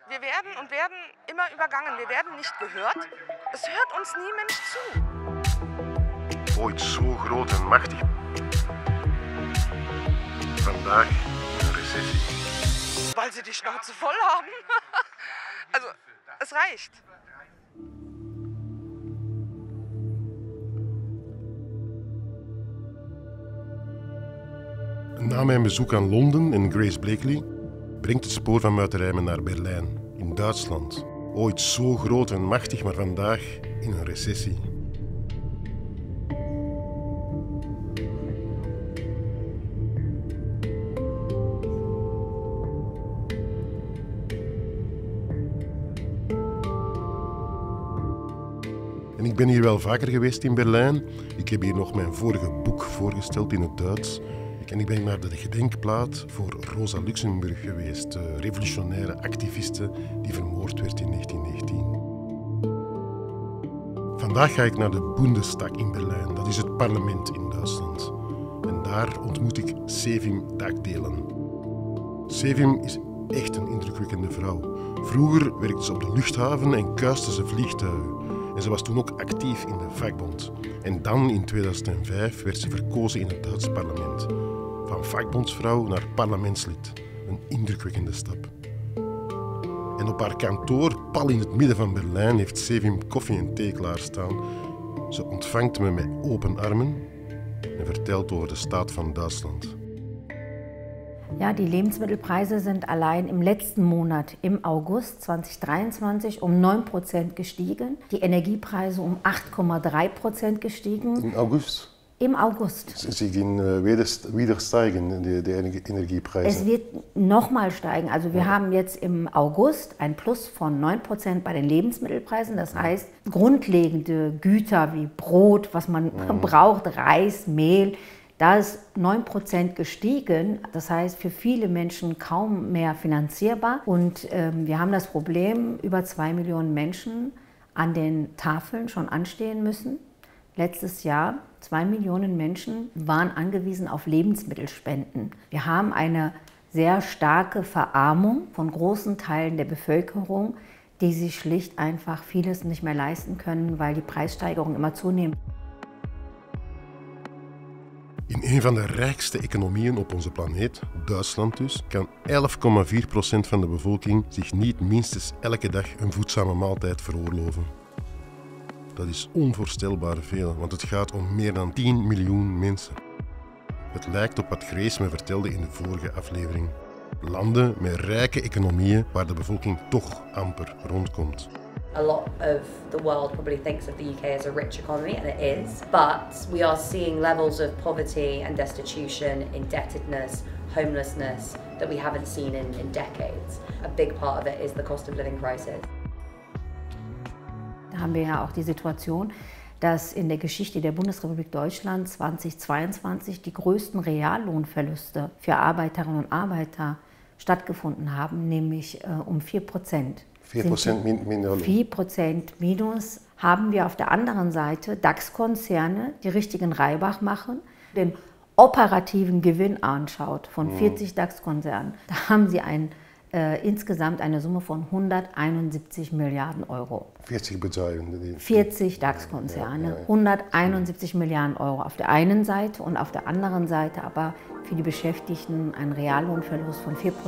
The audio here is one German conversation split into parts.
Wir werden immer übergangen. Wir werden nicht gehört. Es hört uns nie Mensch zu. Ooit zo groot en machtig. Vandaag een recessie. Weil sie die Schnauze voll haben. Also, es reicht. Na mijn bezoek aan Londen en Grace Blakeley brengt het spoor van muiterij me naar Berlijn, in Duitsland. Ooit zo groot en machtig, maar vandaag in een recessie. En ik ben hier wel vaker geweest in Berlijn. Ik heb hier nog mijn vorige boek voorgesteld in het Duits. En ik ben naar de gedenkplaat voor Rosa Luxemburg geweest, de revolutionaire activiste die vermoord werd in 1919. Vandaag ga ik naar de Bundestag in Berlijn, dat is het parlement in Duitsland. En daar ontmoet ik Sevim Dagdelen. Sevim is echt een indrukwekkende vrouw. Vroeger werkte ze op de luchthaven en kuiste ze vliegtuigen. En ze was toen ook actief in de vakbond. En dan, in 2005, werd ze verkozen in het Duitse parlement. Van vakbondsvrouw naar parlementslid. Een indrukwekkende stap. En op haar kantoor, pal in het midden van Berlijn, heeft Sevim koffie en thee klaarstaan. Ze ontvangt me met open armen en vertelt over de staat van Duitsland. Ja, die Lebensmittelpreise sind allein im letzten Monat, im August 2023, um 9% gestiegen. Die Energiepreise um 8,3% gestiegen. In August? Im August. Sie gehen wieder steigen, die Energiepreise? Es wird nochmal steigen. Also wir haben jetzt im August ein Plus von 9% bei den Lebensmittelpreisen. Das heißt, grundlegende Güter wie Brot, was man braucht, Reis, Mehl, da ist 9% gestiegen. Das heißt, für viele Menschen kaum mehr finanzierbar. Und wir haben das Problem, über 2 Millionen Menschen an den Tafeln schon anstehen müssen. Letztes Jahr 2 Millionen Menschen waren angewiesen auf Lebensmittelspenden. Wir haben eine sehr starke Verarmung von großen Teilen der Bevölkerung, die sich schlicht einfach vieles nicht mehr leisten können, weil die Preissteigerungen immer zunehmen. In een van de rijkste economieën op onze planeet, Duitsland dus, kan 11,4% van de bevolking zich niet minstens elke dag een voedzame maaltijd veroorloven. Dat is onvoorstelbaar veel, want het gaat om meer dan 10 miljoen mensen. Het lijkt op wat Grace me vertelde in de vorige aflevering. Landen met rijke economieën waar de bevolking toch amper rondkomt. A lot of the world probably thinks of the UK as a rich economy, and it is, but we are seeing levels of poverty and destitution, indebtedness, homelessness that we haven't seen in decades. A big part of it is the cost of living crisis. Da haben wir ja auch die Situation, dass in der Geschichte der Bundesrepublik Deutschland 2022 die größten Reallohnverluste für Arbeiterinnen und Arbeiter stattgefunden haben, nämlich um 4%. 4% minder. 4% minus. Haben wir auf der anderen Seite DAX-Konzerne, die richtigen Reibach machen, den operativen Gewinn anschaut von 40 DAX-Konzernen. Da haben sie insgesamt eine Summe von 171 Milliarden Euro. 40 Bedrijven. 40 DAX-Konzerne, 171 Milliarden Euro auf der einen Seite und auf der anderen Seite aber für die Beschäftigten ein Reallohnverlust von 4%.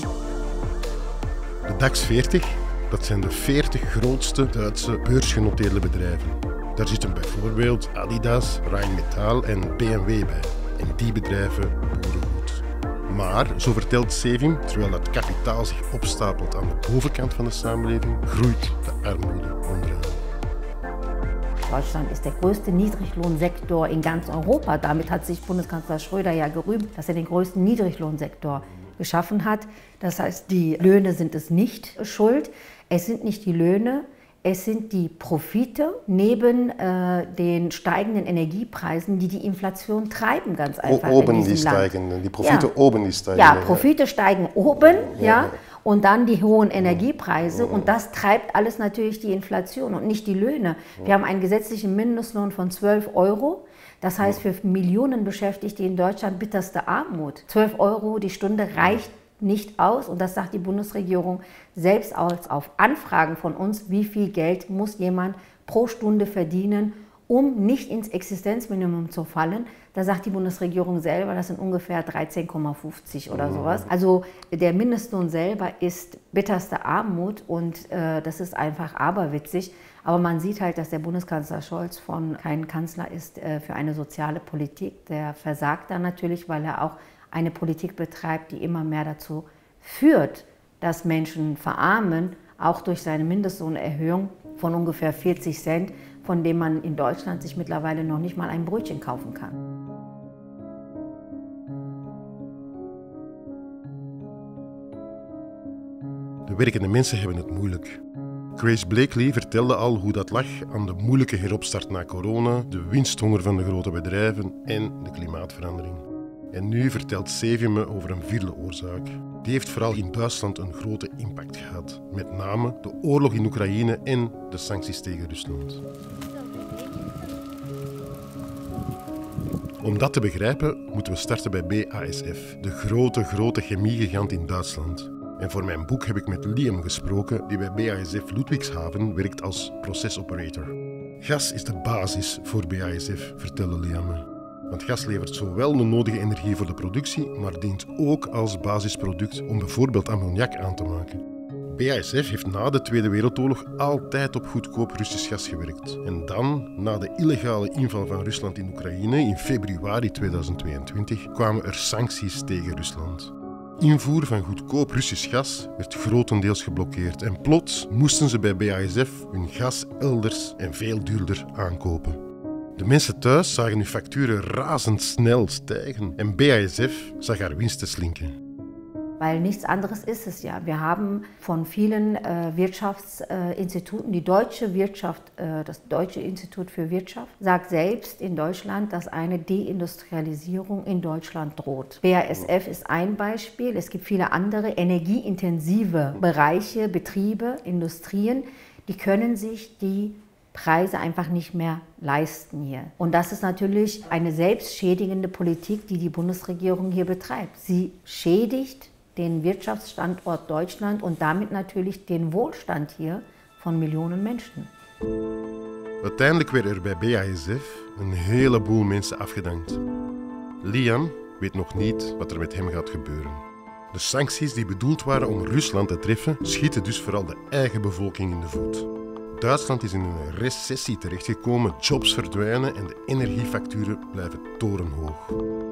De DAX 40, dat zijn de 40 grootste Duitse beursgenoteerde bedrijven. Daar zitten bijvoorbeeld Adidas, Rheinmetall en BMW bij. En die bedrijven boeren goed. Maar, zo vertelt Sevim, terwijl dat kapitaal zich opstapelt aan de bovenkant van de samenleving, groeit de armoede onderaan. Deutschland ist der größte Niedriglohnsektor in ganz Europa. Damit hat sich Bundeskanzler Schröder ja gerühmt, dass er den größten Niedriglohnsektor geschaffen hat. Das heißt, die Löhne sind es nicht schuld. Es sind nicht die Löhne, es sind die Profite neben den steigenden Energiepreisen, die die Inflation treiben, ganz einfach Oben in die diesem Land. steigen, die Profite oben die steigen. Ja, Profite steigen oben, ja. Und dann die hohen Energiepreise und das treibt alles natürlich die Inflation und nicht die Löhne. Wir haben einen gesetzlichen Mindestlohn von 12 Euro. Das heißt für Millionen Beschäftigte in Deutschland bitterste Armut. 12 Euro die Stunde reicht nicht aus. Und das sagt die Bundesregierung selbst auf Anfragen von uns, wie viel Geld muss jemand pro Stunde verdienen, um nicht ins Existenzminimum zu fallen. Da sagt die Bundesregierung selber, das sind ungefähr 13,50 oder sowas. Also der Mindestlohn selber ist bitterste Armut und das ist einfach aberwitzig. Aber man sieht halt, dass der Bundeskanzler Scholz kein Kanzler ist für eine soziale Politik. Der versagt da natürlich, weil er auch eine Politik betreibt, die immer mehr dazu führt, dass Menschen verarmen, auch durch seine Mindestlohnerhöhung von ungefähr 40 Cent, von dem man in Deutschland sich mittlerweile nog niet mal ein Brötchen kaufen kann. De werkende mensen hebben het moeilijk. Grace Blakeley vertelde al hoe dat lag aan de moeilijke heropstart na corona, de winsthonger van de grote bedrijven en de klimaatverandering. En nu vertelt Sevi me over een vierde oorzaak. Die heeft vooral in Duitsland een grote impact gehad. Met name de oorlog in Oekraïne en de sancties tegen Rusland. Om dat te begrijpen moeten we starten bij BASF, de grote chemiegigant in Duitsland. En voor mijn boek heb ik met Liam gesproken, die bij BASF Ludwigshafen werkt als procesoperator. Gas is de basis voor BASF, vertelde Liam me. Want gas levert zowel de nodige energie voor de productie, maar dient ook als basisproduct om bijvoorbeeld ammoniak aan te maken. BASF heeft na de Tweede Wereldoorlog altijd op goedkoop Russisch gas gewerkt. En dan, na de illegale inval van Rusland in Oekraïne in februari 2022, kwamen er sancties tegen Rusland. Invoer van goedkoop Russisch gas werd grotendeels geblokkeerd en plots moesten ze bij BASF hun gas elders en veel duurder aankopen. De mensen thuis zagen hun facturen razendsnel stijgen en BASF zag haar winsten slinken. Weil nichts anderes ist es ja. Wir haben von vielen Wirtschaftsinstituten, die deutsche Wirtschaft, das Deutsche Institut für Wirtschaft, sagt selbst in Deutschland, dass eine Deindustrialisierung in Deutschland droht. BASF ist ein Beispiel. Es gibt viele andere energieintensive Bereiche, Betriebe, Industrien, die können sich die Preise einfach nicht mehr leisten hier. Und das ist natürlich eine selbstschädigende Politik, die die Bundesregierung hier betreibt. Sie schädigt den Wirtschaftsstandort Deutschland und damit natürlich den Wohlstand hier von Millionen Menschen. Uiteindelijk werden er bij BASF een heleboel mensen afgedankt. Liam weet nog niet wat er met hem gaat gebeuren. De sancties die bedoeld waren om Rusland te treffen, schieten dus vooral de eigen bevolking in de voet. Duitsland is in een recessie terechtgekomen, jobs verdwijnen en de energiefacturen blijven torenhoog.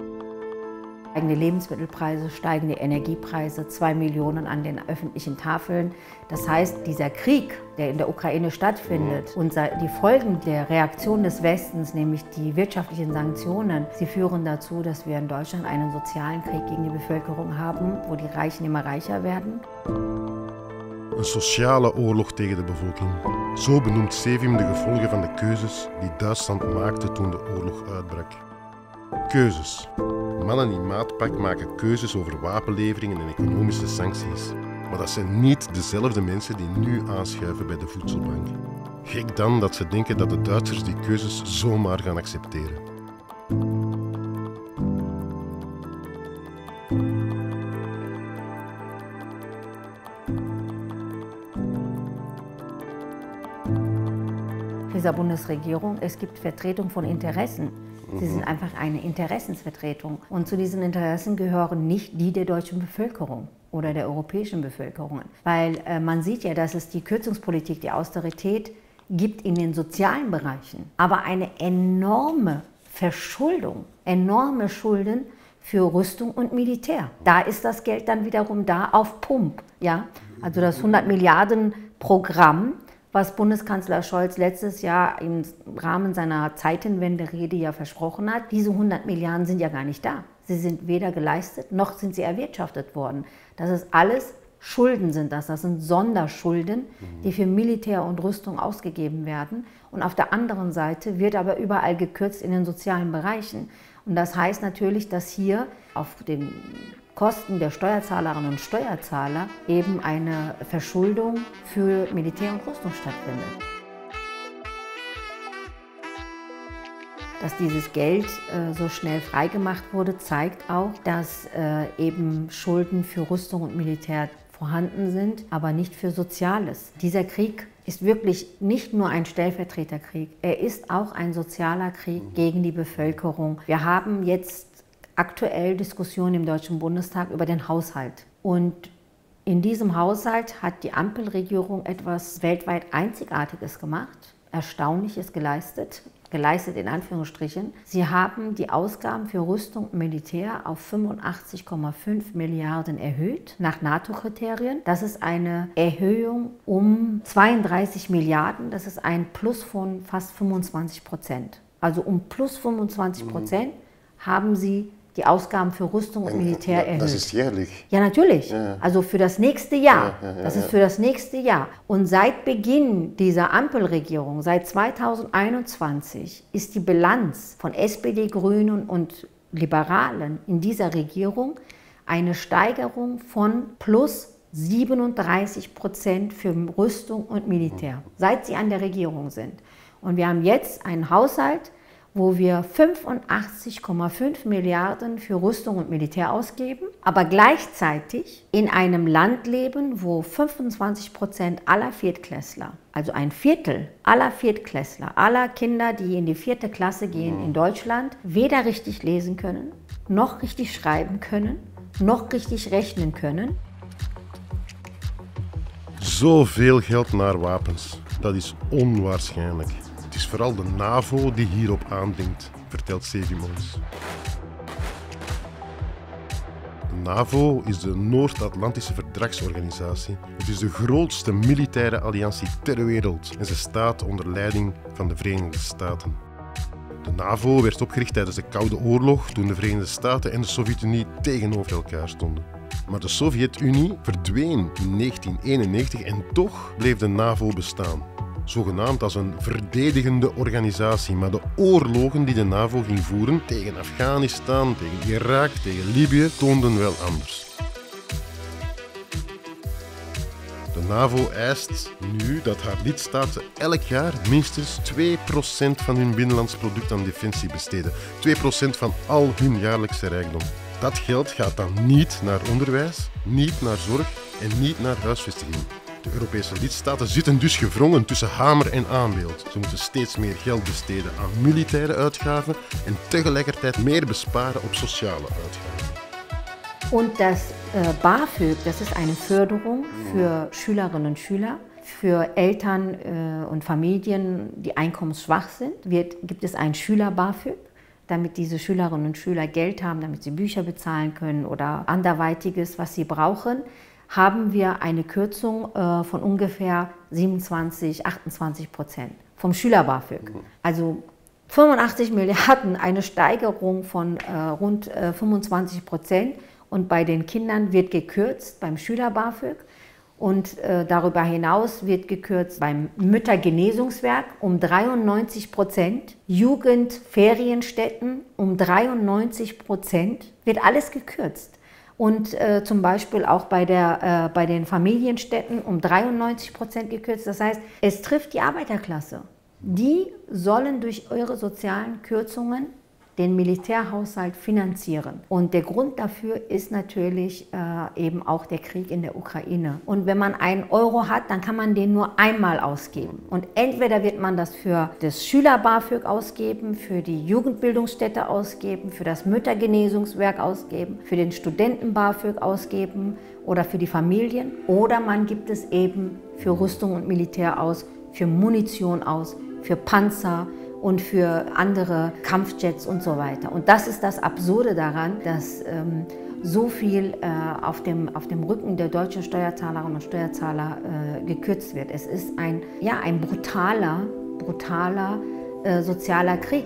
Steigende Lebensmittelpreise, steigende Energiepreise, 2 Millionen an den öffentlichen Tafeln. Das heißt, dieser Krieg, der in der Ukraine stattfindet und die Folgen der Reaktion des Westens, nämlich die wirtschaftlichen Sanktionen, sie führen dazu, dass wir in Deutschland einen sozialen Krieg gegen die Bevölkerung haben, wo die Reichen immer reicher werden. Een sociale oorlog tegen de bevolking. Zo benoemt Sevim de gevolgen van de keuzes die Duitsland maakte toen de oorlog uitbrak. Keuzes. Mannen in maatpak maken keuzes over wapenleveringen en economische sancties. Maar dat zijn niet dezelfde mensen die nu aanschuiven bij de voedselbank. Gek dan dat ze denken dat de Duitsers die keuzes zomaar gaan accepteren. Dieser Bundesregierung, es gibt Vertretung von Interessen. Sie sind einfach eine Interessensvertretung. Und zu diesen Interessen gehören nicht die der deutschen Bevölkerung oder der europäischen Bevölkerung. Weil man sieht ja, dass es die Kürzungspolitik, die Austerität gibt in den sozialen Bereichen. Aber eine enorme Verschuldung, enorme Schulden für Rüstung und Militär. Da ist das Geld dann wiederum da auf Pump. Ja? Also das 100 Milliarden Programm, was Bundeskanzler Scholz letztes Jahr im Rahmen seiner Zeitenwende-Rede ja versprochen hat. Diese 100 Milliarden sind ja gar nicht da. Sie sind weder geleistet, noch sind sie erwirtschaftet worden. Das ist alles Schulden sind das sind Sonderschulden, die für Militär und Rüstung ausgegeben werden. Und auf der anderen Seite wird aber überall gekürzt in den sozialen Bereichen. Und das heißt natürlich, dass hier auf den Kosten der Steuerzahlerinnen und Steuerzahler eben eine Verschuldung für Militär und Rüstung stattfindet. Dass dieses Geld so schnell freigemacht wurde, zeigt auch, dass eben Schulden für Rüstung und Militär vorhanden sind, aber nicht für Soziales. Dieser Krieg ist wirklich nicht nur ein Stellvertreterkrieg, er ist auch ein sozialer Krieg gegen die Bevölkerung. Wir haben jetzt aktuell Diskussionen im Deutschen Bundestag über den Haushalt. Und in diesem Haushalt hat die Ampelregierung etwas weltweit Einzigartiges gemacht, Erstaunliches geleistet in Anführungsstrichen. Sie haben die Ausgaben für Rüstung und Militär auf 85,5 Milliarden erhöht, nach NATO-Kriterien. Das ist eine Erhöhung um 32 Milliarden, das ist ein Plus von fast 25%. Also um plus 25% haben sie die Ausgaben für Rüstung und Militär erhöht. Das ist jährlich. Ja, natürlich. Ja. Also für das nächste Jahr. Das ist für das nächste Jahr. Und seit Beginn dieser Ampelregierung, seit 2021, ist die Bilanz von SPD, Grünen und Liberalen in dieser Regierung eine Steigerung von plus 37% für Rüstung und Militär, seit sie an der Regierung sind. Und wir haben jetzt einen Haushalt, wo wir 85,5 Milliarden für Rüstung und Militär ausgeben, aber gleichzeitig in einem Land leben, wo 25% aller Viertklässler, also ein Viertel aller Viertklässler, aller Kinder, die in die 4. Klasse gehen in Deutschland, weder richtig lesen können, noch richtig schreiben können, noch richtig rechnen können. Zoveel geld naar wapens, dat is onwaarschijnlijk. Het is vooral de NAVO die hierop aandringt, vertelt Sevim ons. De NAVO is de Noord-Atlantische Verdragsorganisatie. Het is de grootste militaire alliantie ter wereld en ze staat onder leiding van de Verenigde Staten. De NAVO werd opgericht tijdens de Koude Oorlog, toen de Verenigde Staten en de Sovjet-Unie tegenover elkaar stonden. Maar de Sovjet-Unie verdween in 1991 en toch bleef de NAVO bestaan. Zogenaamd als een verdedigende organisatie, maar de oorlogen die de NAVO ging voeren tegen Afghanistan, tegen Irak, tegen Libië, toonden wel anders. De NAVO eist nu dat haar lidstaten elk jaar minstens 2% van hun binnenlands product aan defensie besteden. 2% van al hun jaarlijkse rijkdom. Dat geld gaat dan niet naar onderwijs, niet naar zorg en niet naar huisvesting. De Europese lidstaten zitten dus gewrongen tussen hamer en aanbeeld. Ze moeten steeds meer geld besteden aan militaire uitgaven en tegelijkertijd meer besparen op sociale uitgaven. Und das BAföG, das ist eine Förderung für Schülerinnen und Schüler. Für Eltern und Familien, die einkommensschwach sind, gibt es ein Schüler-BAföG, damit diese Schülerinnen und Schüler Geld haben, damit sie Bücher bezahlen können oder anderweitiges, was sie brauchen. Haben wir eine Kürzung von ungefähr 27-28% vom Schüler-BAföG. Also 85 Milliarden, eine Steigerung von rund 25%. Und bei den Kindern wird gekürzt beim Schüler-BAföG. Und darüber hinaus wird gekürzt beim Müttergenesungswerk um 93%, Jugendferienstätten um 93%, wird alles gekürzt. Und zum Beispiel auch bei den Familienstädten um 93% gekürzt. Das heißt, es trifft die Arbeiterklasse. Die sollen durch eure sozialen Kürzungen den Militärhaushalt finanzieren. Und der Grund dafür ist natürlich eben auch der Krieg in der Ukraine. Und wenn man einen Euro hat, dann kann man den nur einmal ausgeben. Und entweder wird man das für das Schüler-BAföG ausgeben, für die Jugendbildungsstätte ausgeben, für das Müttergenesungswerk ausgeben, für den Studenten-BAföG ausgeben oder für die Familien. Oder man gibt es eben für Rüstung und Militär aus, für Munition aus, für Panzer und für andere Kampfjets und so weiter. Und das ist das Absurde daran, dass so viel auf dem Rücken der deutschen Steuerzahlerinnen und Steuerzahler gekürzt wird. Es ist ein brutaler sozialer Krieg.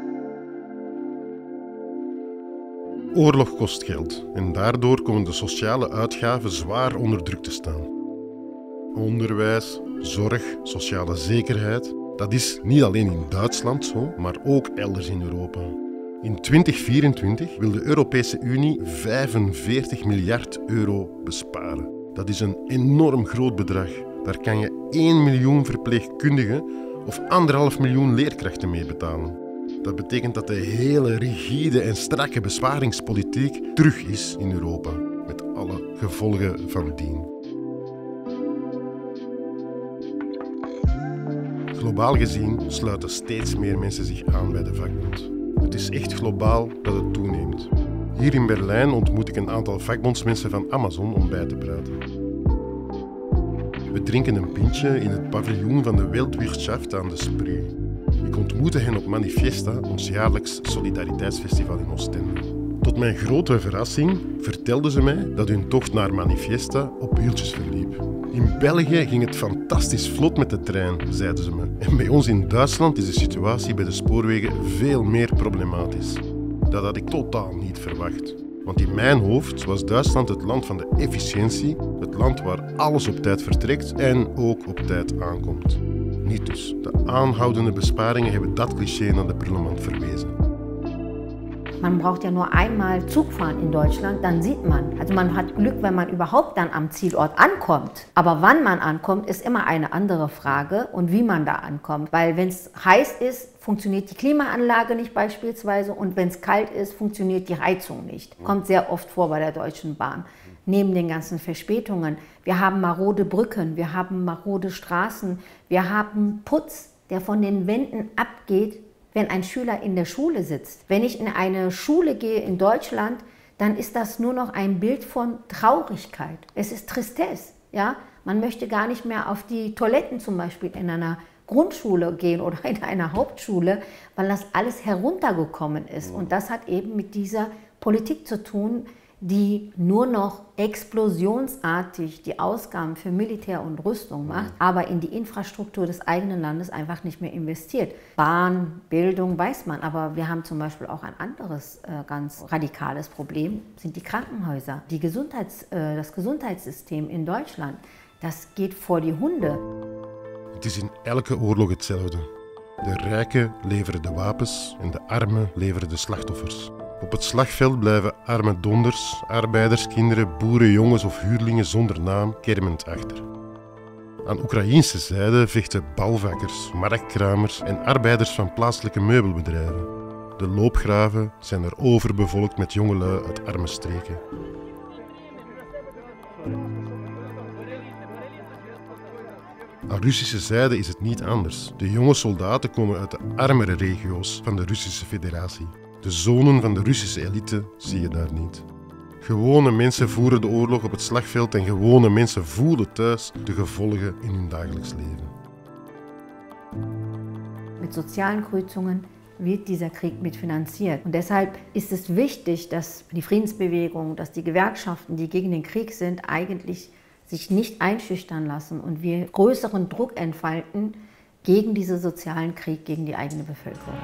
Oorlog kost geld en daardoor komen de sociale uitgaven zwaar onder druk te staan. Onderwijs, zorg, sociale zekerheid. Dat is niet alleen in Duitsland zo, maar ook elders in Europa. In 2024 wil de Europese Unie 45 miljard euro besparen. Dat is een enorm groot bedrag. Daar kan je 1 miljoen verpleegkundigen of 1,5 miljoen leerkrachten mee betalen. Dat betekent dat de hele rigide en strakke besparingspolitiek terug is in Europa, met alle gevolgen van dien. Globaal gezien sluiten steeds meer mensen zich aan bij de vakbond. Het is echt globaal dat het toeneemt. Hier in Berlijn ontmoet ik een aantal vakbondsmensen van Amazon om bij te praten. We drinken een pintje in het paviljoen van de Weltwirtschaft aan de Spree. Ik ontmoette hen op Manifesta, ons jaarlijks solidariteitsfestival in Oostende. Tot mijn grote verrassing vertelden ze mij dat hun tocht naar Manifesta op wieltjes verliep. In België ging het fantastisch vlot met de trein, zeiden ze me. En bij ons in Duitsland is de situatie bij de spoorwegen veel meer problematisch. Dat had ik totaal niet verwacht. Want in mijn hoofd was Duitsland het land van de efficiëntie, het land waar alles op tijd vertrekt en ook op tijd aankomt. Niet dus. De aanhoudende besparingen hebben dat cliché naar de prullenmand verwezen. Man braucht ja nur einmal Zug fahren in Deutschland, dann sieht man. Also man hat Glück, wenn man überhaupt dann am Zielort ankommt. Aber wann man ankommt, ist immer eine andere Frage und wie man da ankommt. Weil wenn es heiß ist, funktioniert die Klimaanlage nicht beispielsweise und wenn es kalt ist, funktioniert die Heizung nicht. Kommt sehr oft vor bei der Deutschen Bahn. Neben den ganzen Verspätungen. Wir haben marode Brücken, wir haben marode Straßen, wir haben Putz, der von den Wänden abgeht, wenn ein Schüler in der Schule sitzt. Wenn ich in eine Schule gehe in Deutschland, dann ist das nur noch ein Bild von Traurigkeit. Es ist Tristesse. Ja? Man möchte gar nicht mehr auf die Toiletten zum Beispiel in einer Grundschule gehen oder in einer Hauptschule, weil das alles heruntergekommen ist. Und das hat eben mit dieser Politik zu tun, die nur noch explosionsartig die Ausgaben für Militär und Rüstung macht, aber in die Infrastruktur des eigenen Landes einfach nicht mehr investiert. Bahn, Bildung weiß man, aber wir haben zum Beispiel auch ein anderes ganz radikales Problem, sind die Krankenhäuser. Das Gesundheitssystem in Deutschland, das geht vor die Hunde. Het is in elke oorlog hetzelfde. De rijken leveren de wapens en de armen leveren de slachtoffers. Op het slagveld blijven arme donders, arbeiderskinderen, boerenjongens of huurlingen zonder naam kermend achter. Aan Oekraïense zijde vechten bouwvakkers, marktkramers en arbeiders van plaatselijke meubelbedrijven. De loopgraven zijn er overbevolkt met jongelui uit arme streken. Aan Russische zijde is het niet anders. De jonge soldaten komen uit de armere regio's van de Russische Federatie. De zonen van de Russische elite zie je daar niet. Gewone mensen voeren de oorlog op het slagveld en gewone mensen voelen thuis de gevolgen in hun dagelijks leven. Mit sozialen Kreuzungen wird dieser Krieg mitfinanziert. Und deshalb ist es wichtig, dass die Friedensbewegung, dass die Gewerkschaften, die gegen den Krieg sind, eigentlich sich nicht einschüchtern lassen und wir größeren Druck entfalten gegen diesen sozialen Krieg, gegen die eigene Bevölkerung.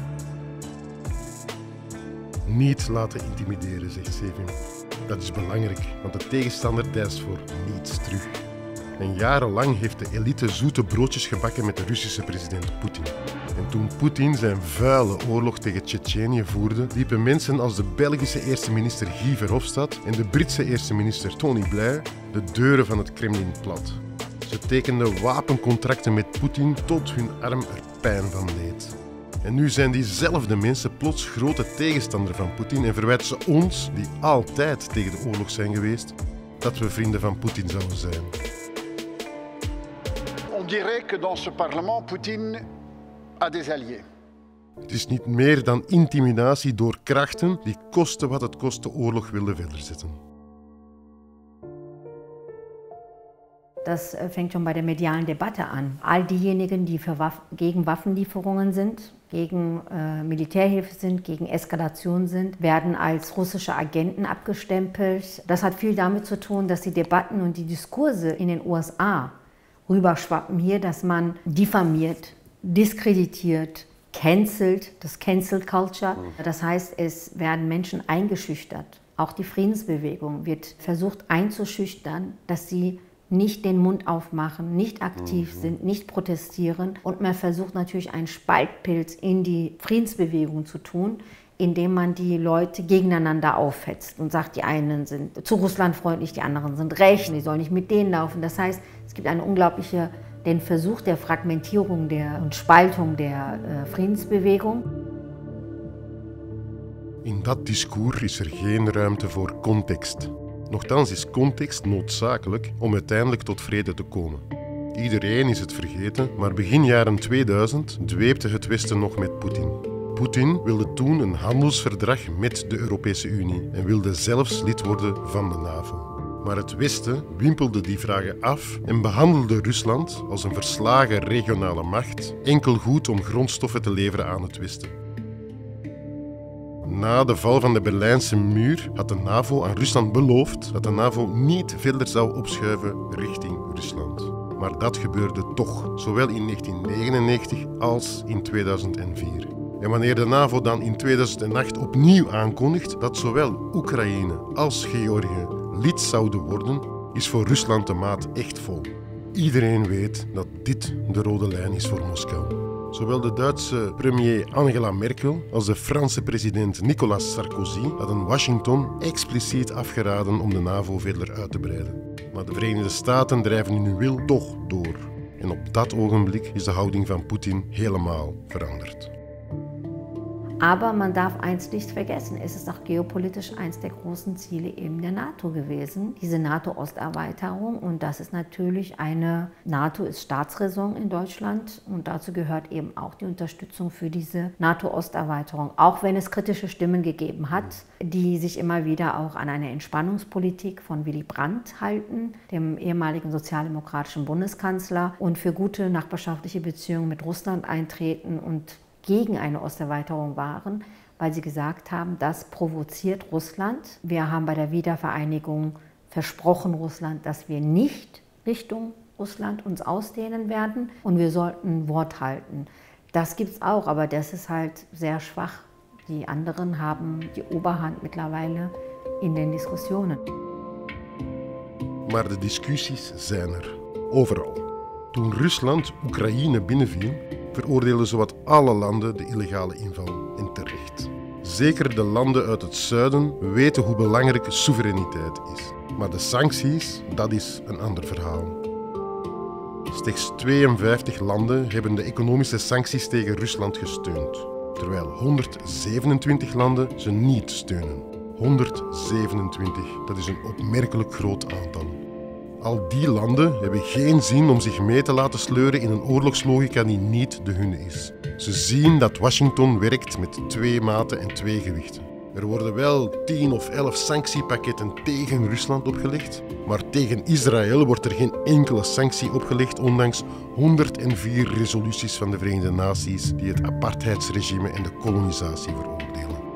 Niet laten intimideren, zegt Sevim. Dat is belangrijk, want de tegenstander deinst voor niets terug. En jarenlang heeft de elite zoete broodjes gebakken met de Russische president Poetin. En toen Poetin zijn vuile oorlog tegen Tsjetsjenië voerde, liepen mensen als de Belgische eerste minister Guy Verhofstadt en de Britse eerste minister Tony Blair de deuren van het Kremlin plat. Ze tekenden wapencontracten met Poetin tot hun arm er pijn van deed. En nu zijn diezelfde mensen plots grote tegenstander van Poetin en verwijten ze ons, die altijd tegen de oorlog zijn geweest, dat we vrienden van Poetin zouden zijn. On dirait que dans ce parlement, Poutine a des alliés. Het is niet meer dan intimidatie door krachten die koste wat het kost de oorlog wilden verder zetten. Das fängt schon bei der medialen Debatte an. All diejenigen, die gegen Waffenlieferungen sind, gegen Militärhilfe sind, gegen Eskalation sind, werden als russische Agenten abgestempelt. Das hat viel damit zu tun, dass die Debatten und die Diskurse in den USA rüberschwappen hier, dass man diffamiert, diskreditiert, cancelt, das Cancel Culture. Das heißt, es werden Menschen eingeschüchtert. Auch die Friedensbewegung wird versucht einzuschüchtern, dass sie nicht den Mund aufmachen, nicht aktiv sind, nicht protestieren. Und man versucht natürlich einen Spaltpilz in die Friedensbewegung zu tun, indem man die Leute gegeneinander aufhetzt und sagt, die einen sind zu Russland freundlich, die anderen sind recht, die sollen nicht mit denen laufen. Das heißt, es gibt den Versuch der Fragmentierung und Spaltung der Friedensbewegung. In dat discours is er geen ruimte voor context. Nochtans is context noodzakelijk om uiteindelijk tot vrede te komen. Iedereen is het vergeten, maar begin jaren 2000 dweepte het Westen nog met Poetin. Poetin wilde toen een handelsverdrag met de Europese Unie en wilde zelfs lid worden van de NAVO. Maar het Westen wimpelde die vragen af en behandelde Rusland als een verslagen regionale macht, enkel goed om grondstoffen te leveren aan het Westen. Na de val van de Berlijnse muur had de NAVO aan Rusland beloofd dat de NAVO niet verder zou opschuiven richting Rusland. Maar dat gebeurde toch, zowel in 1999 als in 2004. En wanneer de NAVO dan in 2008 opnieuw aankondigt dat zowel Oekraïne als Georgië lid zouden worden, is voor Rusland de maat echt vol. Iedereen weet dat dit de rode lijn is voor Moskou. Zowel de Duitse premier Angela Merkel als de Franse president Nicolas Sarkozy hadden Washington expliciet afgeraden om de NAVO verder uit te breiden. Maar de Verenigde Staten drijven hun wil toch door. En op dat ogenblik is de houding van Poetin helemaal veranderd. Aber man darf eins nicht vergessen, es ist auch geopolitisch eins der großen Ziele eben der NATO gewesen, diese NATO-Osterweiterung. Und das ist natürlich NATO ist Staatsräson in Deutschland und dazu gehört eben auch die Unterstützung für diese NATO-Osterweiterung. Auch wenn es kritische Stimmen gegeben hat, die sich immer wieder auch an eine Entspannungspolitik von Willy Brandt halten, dem ehemaligen sozialdemokratischen Bundeskanzler, und für gute nachbarschaftliche Beziehungen mit Russland eintreten und gegen eine Osterweiterung waren, weil sie gesagt haben, das provoziert Russland. Wir haben bei der Wiedervereinigung versprochen Russland, dass wir nicht Richtung Russland uns ausdehnen werden und wir sollten Wort halten. Das gibt es auch, aber das ist halt sehr schwach. Die anderen haben die Oberhand mittlerweile in den Diskussionen. Maar de discussies zijn er, overal. Toen Rusland Oekraïne binnenviel, veroordeelden zowat alle landen de illegale inval, en terecht. Zeker de landen uit het zuiden weten hoe belangrijk soevereiniteit is. Maar de sancties, dat is een ander verhaal. Slechts 52 landen hebben de economische sancties tegen Rusland gesteund, terwijl 127 landen ze niet steunen. 127, dat is een opmerkelijk groot aantal. Al die landen hebben geen zin om zich mee te laten sleuren in een oorlogslogica die niet de hunne is. Ze zien dat Washington werkt met 2 maten en 2 gewichten. Er worden wel 10 of 11 sanctiepakketten tegen Rusland opgelegd, maar tegen Israël wordt er geen enkele sanctie opgelegd, ondanks 104 resoluties van de Verenigde Naties die het apartheidsregime en de kolonisatie veroordelen.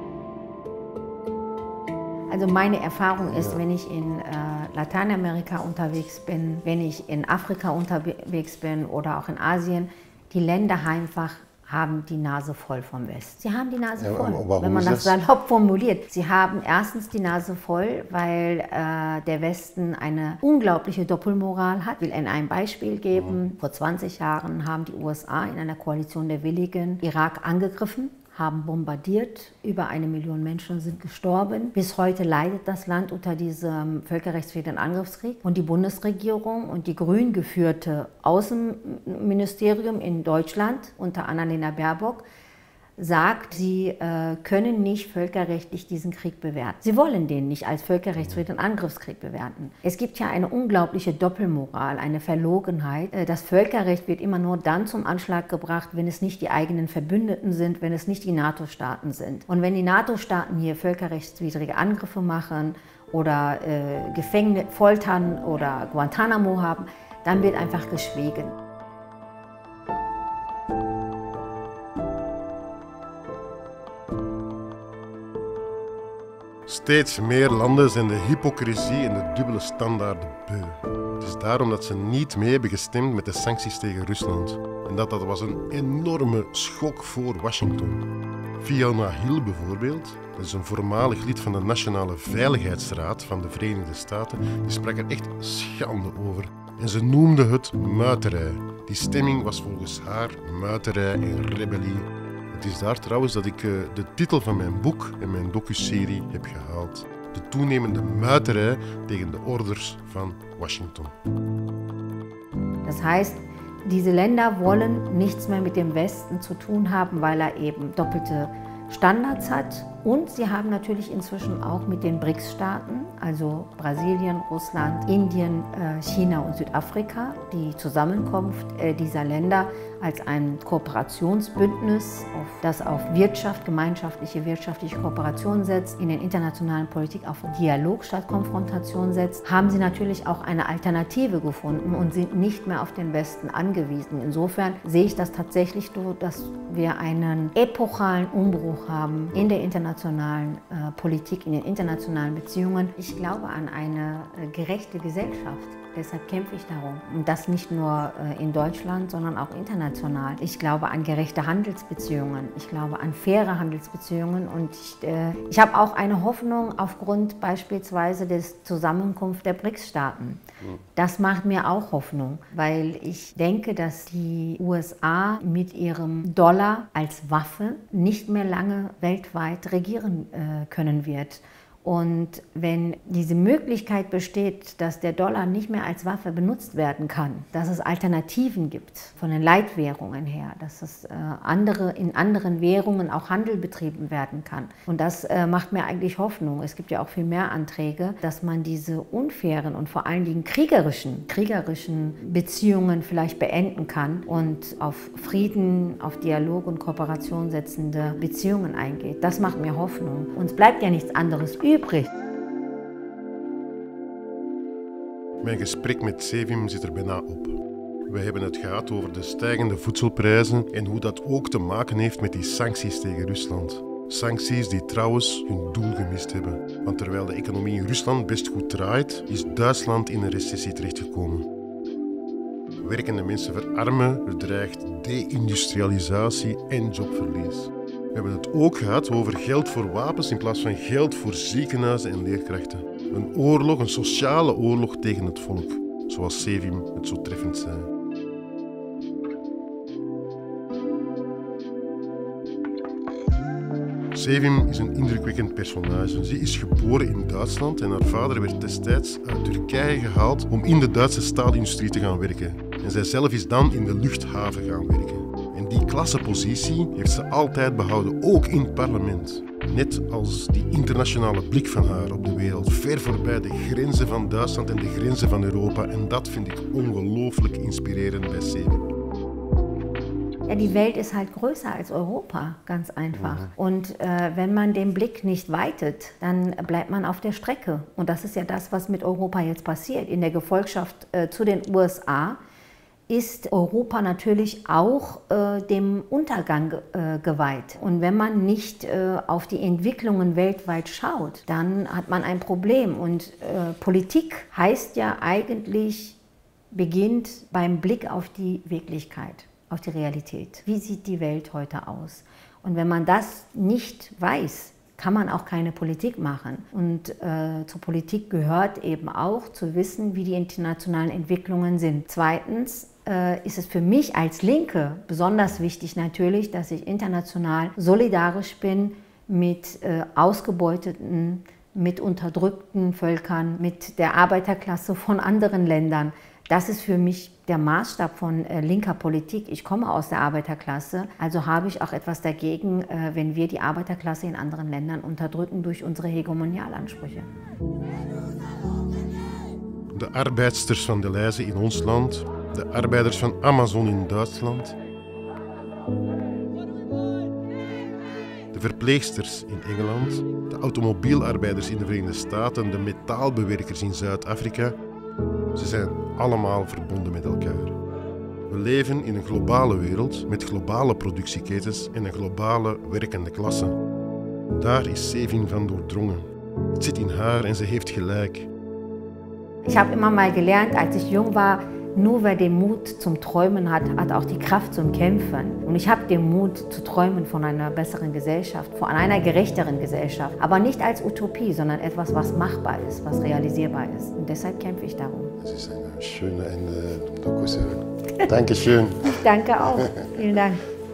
Also meine Erfahrung ist, wenn ich in Lateinamerika unterwegs bin, wenn ich in Afrika unterwegs bin oder auch in Asien, die Länder einfach haben die Nase voll vom Westen. Sie haben die Nase voll, wenn man das salopp formuliert. Sie haben erstens die Nase voll, weil der Westen eine unglaubliche Doppelmoral hat. Ich will Ihnen ein Beispiel geben. Vor 20 Jahren haben die USA in einer Koalition der Willigen Irak angegriffen, haben bombardiert, über 1 Million Menschen sind gestorben. Bis heute leidet das Land unter diesem völkerrechtswidrigen Angriffskrieg. Und die Bundesregierung und die grün geführte Außenministerium in Deutschland, unter Annalena Baerbock, sagt, sie können nicht völkerrechtlich diesen Krieg bewerten. Sie wollen den nicht als völkerrechtswidrigen Angriffskrieg bewerten. Es gibt ja eine unglaubliche Doppelmoral, eine Verlogenheit. Das Völkerrecht wird immer nur dann zum Anschlag gebracht, wenn es nicht die eigenen Verbündeten sind, wenn es nicht die NATO-Staaten sind. Und wenn die NATO-Staaten hier völkerrechtswidrige Angriffe machen oder Gefängnis, Foltern oder Guantanamo haben, dann wird einfach geschwiegen. Steeds meer landen zijn de hypocrisie en de dubbele standaarden beu. Het is daarom dat ze niet mee hebben gestemd met de sancties tegen Rusland. En dat was een enorme schok voor Washington. Fiona Hill bijvoorbeeld, dat is een voormalig lid van de Nationale Veiligheidsraad van de Verenigde Staten, die sprak er echt schande over. En ze noemde het muiterij. Die stemming was volgens haar muiterij en rebellie. Het is daar trouwens dat ik de titel van mijn boek en mijn docuserie heb gehaald. De toenemende muiterij tegen de orders van Washington. Das heißt, diese Länder wollen nichts mehr mit dem Westen zu tun haben, weil er eben doppelte Standards hat Und sie haben natürlich inzwischen auch mit den BRICS-Staaten, also Brasilien, Russland, Indien, China und Südafrika, die Zusammenkunft dieser Länder als ein Kooperationsbündnis, das auf Wirtschaft, gemeinschaftliche wirtschaftliche Kooperation setzt, in der internationalen Politik auf Dialog statt Konfrontation setzt, haben sie natürlich auch eine Alternative gefunden und sind nicht mehr auf den Westen angewiesen. Insofern sehe ich das tatsächlich so, dass wir einen epochalen Umbruch haben in der internationalen Politik, in den internationalen Beziehungen. Ich glaube an eine gerechte Gesellschaft. Deshalb kämpfe ich darum. Und das nicht nur in Deutschland, sondern auch international. Ich glaube an gerechte Handelsbeziehungen. Ich glaube an faire Handelsbeziehungen. Und ich habe auch eine Hoffnung aufgrund beispielsweise der Zusammenkunft der BRICS-Staaten. Das macht mir auch Hoffnung, weil ich denke, dass die USA mit ihrem Dollar als Waffe nicht mehr lange weltweit regieren können wird. Und wenn diese Möglichkeit besteht, dass der Dollar nicht mehr als Waffe benutzt werden kann, dass es Alternativen gibt von den Leitwährungen her, dass es in anderen Währungen auch Handel betrieben werden kann. Und das macht mir eigentlich Hoffnung. Es gibt ja auch viel mehr Anträge, dass man diese unfairen und vor allen Dingen kriegerischen Beziehungen vielleicht beenden kann und auf Frieden, auf Dialog und Kooperation setzende Beziehungen eingeht. Das macht mir Hoffnung. Uns bleibt ja nichts anderes übrig. Mijn gesprek met Sevim zit er bijna op. We hebben het gehad over de stijgende voedselprijzen en hoe dat ook te maken heeft met die sancties tegen Rusland. Sancties die trouwens hun doel gemist hebben. Want terwijl de economie in Rusland best goed draait, is Duitsland in een recessie terechtgekomen. Werkende mensen verarmen, er dreigt deindustrialisatie en jobverlies. We hebben het ook gehad over geld voor wapens in plaats van geld voor ziekenhuizen en leerkrachten. Een oorlog, een sociale oorlog tegen het volk, zoals Sevim het zo treffend zei. Sevim is een indrukwekkend personage. Ze is geboren in Duitsland en haar vader werd destijds uit Turkije gehaald om in de Duitse staalindustrie te gaan werken. En zijzelf is dan in de luchthaven gaan werken. En die klassenpositie heeft ze altijd behouden, ook in het parlement. Net als die internationale blik van haar op de wereld, ver voorbij de grenzen van Duitsland en de grenzen van Europa. En dat vind ik ongelooflijk inspirerend bij Sevim. Ja, die Welt ist halt größer als Europa, ganz einfach. Und wenn man den Blick nicht weitet, dann bleibt man auf der Strecke. Und das ist ja das, was mit Europa jetzt passiert. In der Gefolgschaft zu den USA ist Europa natürlich auch dem Untergang geweiht. Und wenn man nicht auf die Entwicklungen weltweit schaut, dann hat man ein Problem. Und Politik heißt ja eigentlich, beginnt beim Blick auf die Wirklichkeit, auf die Realität. Wie sieht die Welt heute aus? Und wenn man das nicht weiß, kann man auch keine Politik machen. Und zur Politik gehört eben auch zu wissen, wie die internationalen Entwicklungen sind. Zweitens ist es für mich als Linke besonders wichtig natürlich, dass ich international solidarisch bin mit ausgebeuteten, mit unterdrückten Völkern, mit der Arbeiterklasse von anderen Ländern. Das ist für mich der Maßstab von linker Politik. Ich komme aus der Arbeiterklasse, also habe ich auch etwas dagegen, wenn wir die Arbeiterklasse in anderen Ländern unterdrücken durch unsere Hegemonialansprüche. De arbeidsters van Deleuze in ons land, de arbeiders van Amazon in Duitsland, de verpleegsters in Engeland, de automobielarbeiders in de Verenigde Staten, de metaalbewerkers in Zuid-Afrika. Ze zijn allemaal verbonden met elkaar. We leven in een globale wereld met globale productieketens en een globale werkende klasse. Daar is Sevim van doordrongen. Het zit in haar en ze heeft gelijk. Ich habe immer mal gelernt, als ich jung war, nur wer den Mut zum Träumen hat, hat auch die Kraft zum Kämpfen. Und ich habe den Mut zu träumen von einer besseren Gesellschaft, von einer gerechteren Gesellschaft. Aber nicht als Utopie, sondern etwas, was machbar ist, was realisierbar ist. Und deshalb kämpfe ich darum. Das ist ein schönes Ende zum Doku-Serie. Dankeschön. Ich danke auch. Vielen Dank.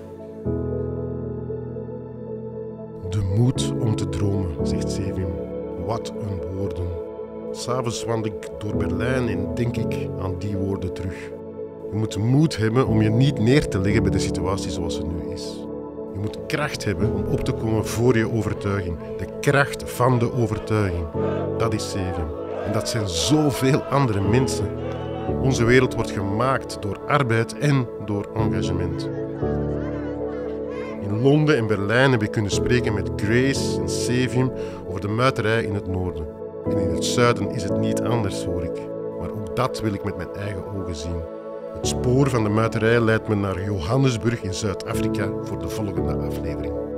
De moed om te dromen, zegt Sevim. Wat een woorden. S'avonds wandel ik door Berlijn en denk ik aan die woorden terug. Je moet de moed hebben om je niet neer te leggen bij de situatie zoals ze nu is. Je moet kracht hebben om op te komen voor je overtuiging. De kracht van de overtuiging. Dat is Cevium. En dat zijn zoveel andere mensen. Onze wereld wordt gemaakt door arbeid en door engagement. In Londen en Berlijn heb ik kunnen spreken met Grace en Cevium over de muiterij in het noorden. En in het zuiden is het niet anders, hoor ik. Maar ook dat wil ik met mijn eigen ogen zien. Het spoor van de muiterij leidt me naar Johannesburg in Zuid-Afrika voor de volgende aflevering.